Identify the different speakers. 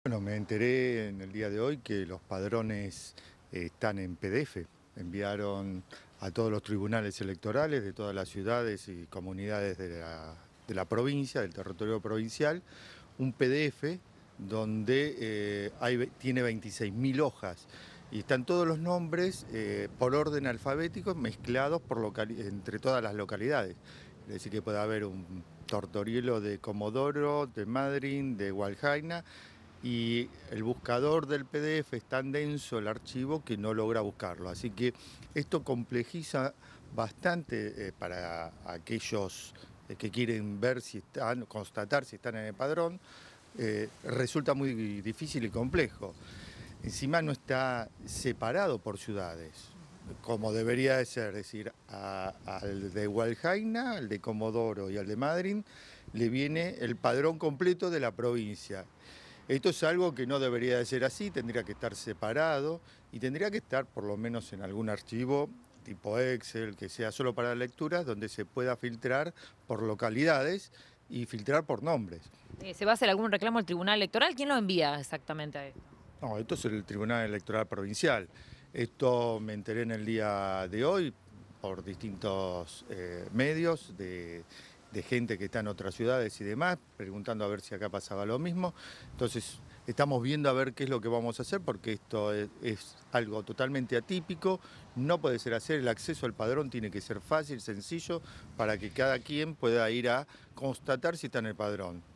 Speaker 1: Bueno, me enteré en el día de hoy que los padrones están en PDF. Enviaron a todos los tribunales electorales de todas las ciudades y comunidades de la provincia, del territorio provincial, un PDF donde tiene 26.000 hojas y están todos los nombres por orden alfabético mezclados entre todas las localidades. Es decir, que puede haber un Tortorielo de Comodoro, de Madryn, de Hualjaina, y el buscador del PDF es tan denso el archivo que no logra buscarlo. Así que esto complejiza bastante para aquellos que quieren ver si están, constatar si están en el padrón, resulta muy difícil y complejo. Encima no está separado por ciudades, como debería de ser, es decir, al de Hualjaina, al de Comodoro y al de Madryn le viene el padrón completo de la provincia. Esto es algo que no debería de ser así, tendría que estar separado y tendría que estar por lo menos en algún archivo tipo Excel, que sea solo para lecturas, donde se pueda filtrar por localidades y filtrar por nombres.
Speaker 2: ¿Se va a hacer algún reclamo al Tribunal Electoral? ¿Quién lo envía exactamente a esto?
Speaker 1: No, esto es el Tribunal Electoral Provincial. Esto me enteré en el día de hoy por distintos medios de gente que está en otras ciudades y demás, preguntando a ver si acá pasaba lo mismo. Entonces, estamos viendo a ver qué es lo que vamos a hacer, porque esto es algo totalmente atípico, no puede ser así, el acceso al padrón tiene que ser fácil, sencillo, para que cada quien pueda ir a constatar si está en el padrón.